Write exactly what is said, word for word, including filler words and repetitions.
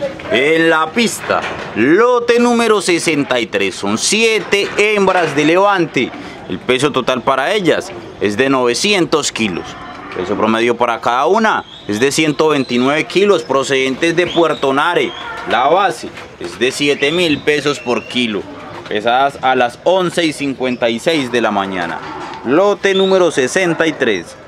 En la pista, lote número sesenta y tres, son siete hembras de levante. El peso total para ellas es de novecientos kilos. El peso promedio para cada una es de ciento veintinueve kilos, procedentes de Puerto Nare. La base es de siete mil pesos por kilo, pesadas a las once y cincuenta y seis de la mañana. Lote número sesenta y tres.